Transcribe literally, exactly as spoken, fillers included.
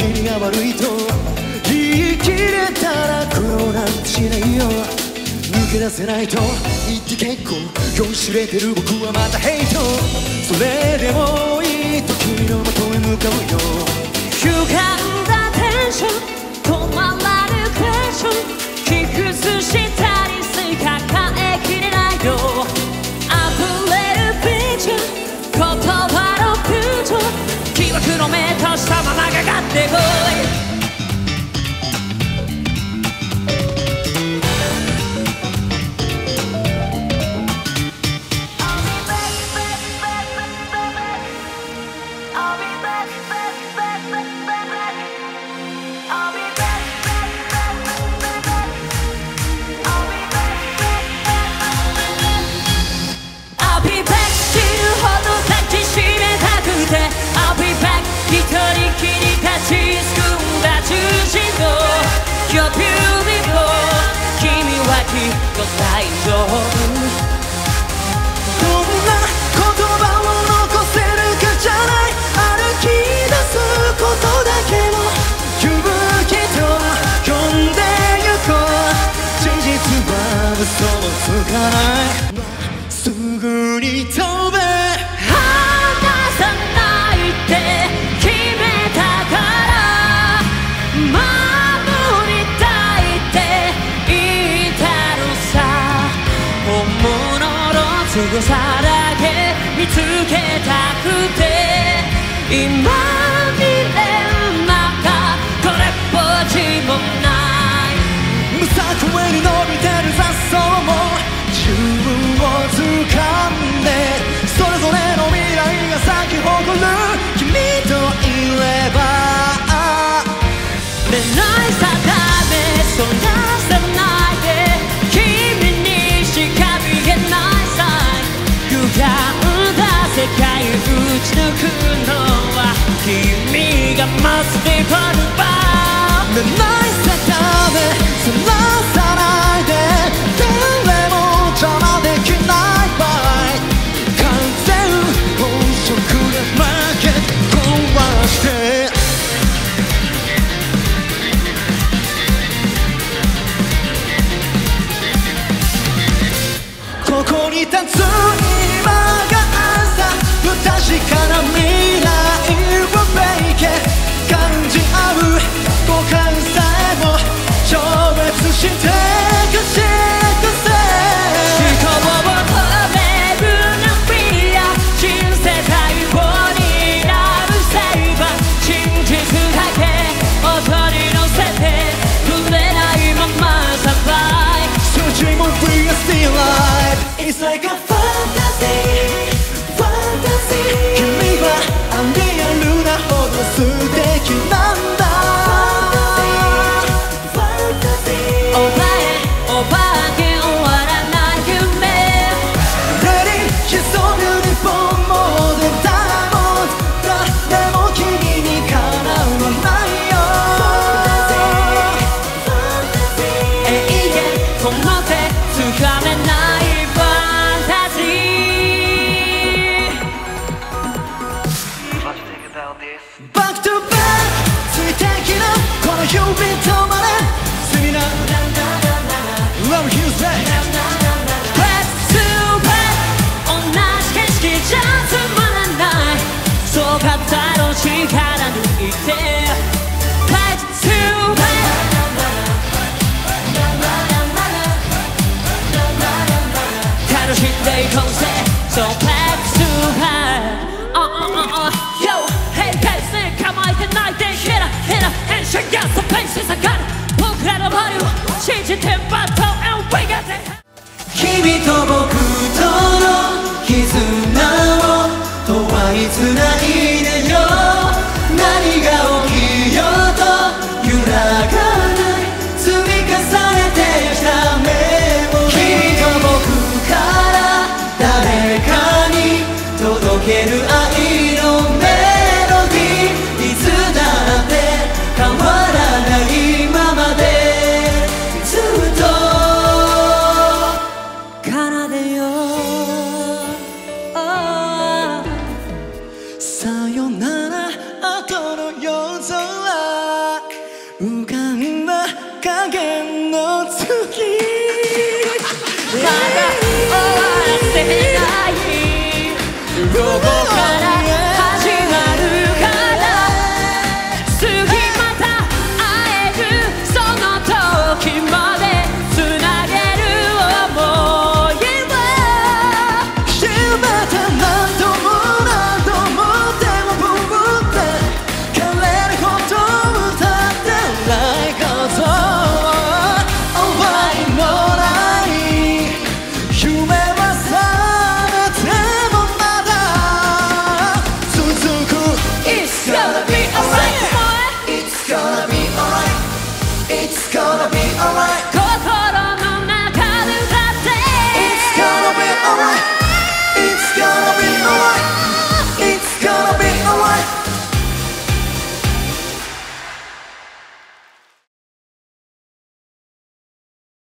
気が悪いと言い切れたら苦労なんてしないよ。抜け出せないと言って結構酔いしれてる僕はまたヘイト。それでもいいと君の元へ向かうよ。 歪んだテンション止まらぬクエスチョン起伏したりす抱えきれないよ。溢れるビジョン言葉のフュージョン記憶の目としたままかかってこい。You're beautiful 君はきっと大丈夫。 どんな言葉を残せるかじゃない、歩き出すことだけの勇気と呼んでゆこう。事実は嘘もつかない、まっすぐに飛べ。 離さないって決めたから守りたいって言ったのさ。本物の強さだけ見つけたくて今見れる中これっぽっちもない。 無作為に伸びてる雑草も自分を掴んで、それぞれの未来が咲き誇る君といれば。 恋愛さダメそらさないで君にしか見えないさ。歪んだ世界打ち抜くのは君がマスでフォルバー。 恋愛さダメそらさないで誰も邪魔できない場合、完全本色で負け壊して。ここに立つ今が朝不確かな未来をべいけ感じ合う五感さえも超越してくしてくせ。 人を止めるなフィア新世界を担うセイバー。真実だけ音に乗せて触れないままサバイブ。 数字も We are still alive It's like a fantasy fantasy 君はアンリアルなほど素敵なんだ。 お前お化け終わらない夢 Ready She's so beautiful more than diamonds 誰も君にかなわないよ。 永遠この手つかめないファンタジー。 Back to back 水滴のこの指止まれスミナ Love you say Back to back 同じ景色じゃつまらない。そう肩の力抜いて Back to back 楽しんでいこうぜ So back to back Yo Hey guys ね構えてないでヘラヘラ変身やスペース下がる僕らのバリュー信じてバトル and we got it。 君と僕との絆を永遠つないでよ。何が起きようと揺らがない積み重ねてきたメモリー。君と僕から誰かに届ける愛のメロディーいつだって変わらないままでずっとここ